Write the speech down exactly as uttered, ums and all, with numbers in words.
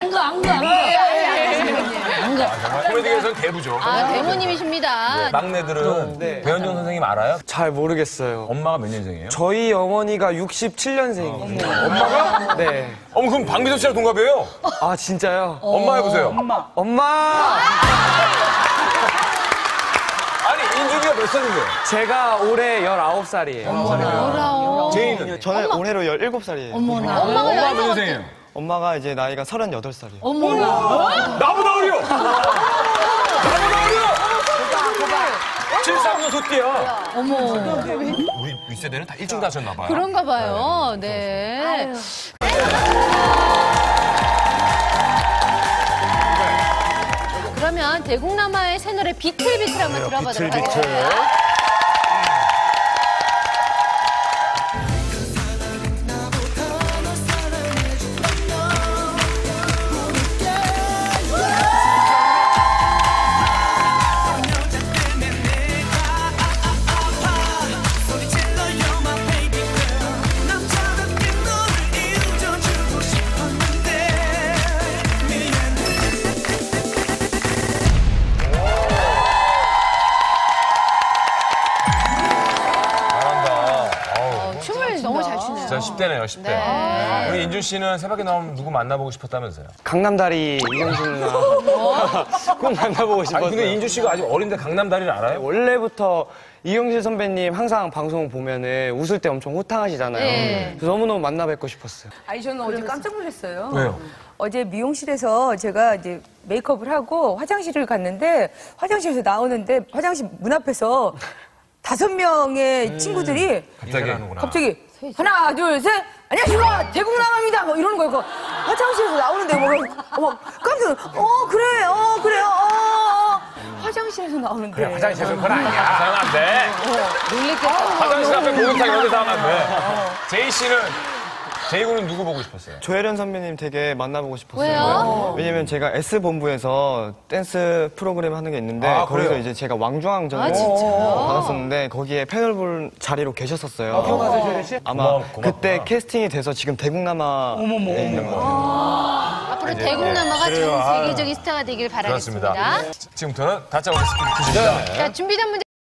안가 안가 안가. 정말 코미디계에서는 대부죠. 아, 대모님이십니다. 네, 막내들은 네. 배현정 선생님 알아요? 잘 모르겠어요. 엄마가 몇 년생이에요? 저희 어머니가 육십칠 년생이에요. 엄마가? 네. 어머, 그럼 박미선 씨랑 동갑이에요? 아, 진짜요? 엄마 해보세요. 엄마. 엄마! 아니, 인준이가 몇 살인데요? 제가 올해 열아홉 살이에요. 뭐라오. 제이는? 저는 올해로 열일곱 살이에요. 어머나. 엄마가 엄마 열 몇 년생이에요? 엄마가 이제 나이가 서른여덟 살이에요. 어머나. 나보다 어려! 나보다 어려! 칠십삼 년 소띠야. 어머. 우리 윗세대는 다 일찍 다셨나 봐요. 그런가 봐요. 네. 그러면 대국남아의 새 노래 비틀비틀 한번 들어보도록 하겠습니다. 너무 잘 추네요. 진짜 십 대네요, 십 대. 네. 우리 인준 씨는 새벽에 나오면 누구 만나보고 싶었다면서요? 강남다리 이경준 누나 꼭 만나보고 싶었어요. 아니, 근데 인준 씨가 아직 어린데 강남다리를 알아요? 원래부터 이경실 선배님 항상 방송 보면은 웃을 때 엄청 호탕하시잖아요. 네. 그래서 너무너무 만나 뵙고 싶었어요. 아니 저는 어제 깜짝 놀랐어요. 왜요? 어제 미용실에서 제가 이제 메이크업을 하고 화장실을 갔는데 화장실에서 나오는데 화장실 문 앞에서 다섯 명의 친구들이 갑자기 하는구나. 갑자기 하나 둘 셋 안녕하십니까 대국남아입니다 뭐 이러는 거예요. 화장실에서 나오는데 뭐 막 깜짝 어 그래 어 그래요 어 화장실에서 나오는데 그래, 화장실에서 그건 아니야. 이상한데. 놀랬겠다. 화장실 앞에 목욕탕 이런 데서 하면 안 돼. 제이 씨는, 제이 군은 누구 보고 싶었어요? 조혜련 선배님 되게 만나보고 싶었어요. 왜요? 왜냐면 제가 S본부에서 댄스 프로그램 하는 게 있는데 아, 거기서 그래요? 이제 제가 왕중왕전을 아, 진짜요? 받았었는데 거기에 패널 자리로 계셨었어요. 기억하세요, 조혜련 씨? 아마 고마워, 고맙구나. 그때 캐스팅이 돼서 지금 대국남아에 있는 거예요. 앞으로 대국남아가 그래요. 전 아. 세계적인 스타가 되길 바라겠습니다. 그렇습니다. 지금부터는 다짜고짜 스피드 퀴즈입니다. 자, 준비된 문제